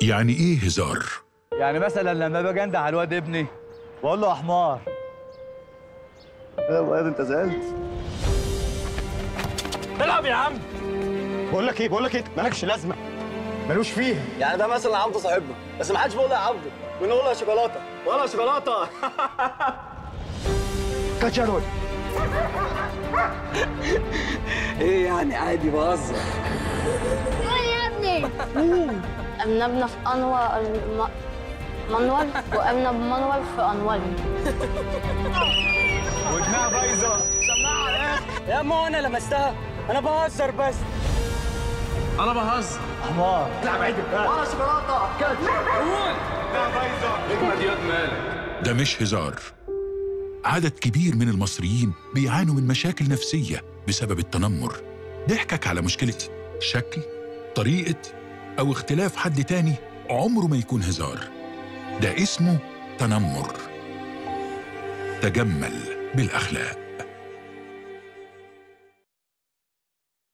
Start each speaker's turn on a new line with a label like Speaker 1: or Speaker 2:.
Speaker 1: يعني ايه هزار؟
Speaker 2: يعني مثلا لما باجي انده على الواد ابني بقول له يا حمار.
Speaker 3: يا واد انت زعلت؟
Speaker 2: العب يا عم.
Speaker 3: بقول لك ايه مالكش لازمه، ملوش فيها.
Speaker 4: يعني ده مثلا عبده صاحبنا، بس ما حدش بيقول له يا عبده، بنقول له يا شوكولاته ولا شوكولاته.
Speaker 3: كاتشارول.
Speaker 4: ايه يعني عادي بهزر.
Speaker 5: قول يا ابني. ابننا في انور منور وابننا بمنور في انور.
Speaker 3: ودنها بايظه.
Speaker 4: سماعه على الاخر يا اما انا لمستها، انا بهزر بس.
Speaker 2: انا بهزر. حمار.
Speaker 3: العب عدل
Speaker 4: ولا شوكولاته كاتش.
Speaker 3: ودنها بايظه.
Speaker 2: اجمد ياض مالك.
Speaker 1: ده مش هزار. عدد كبير من المصريين بيعانوا من مشاكل نفسية بسبب التنمر. ضحكك على مشكلة شكل، طريقة، أو اختلاف حد تاني عمره ما يكون هزار. ده اسمه تنمر. تجمل بالأخلاق.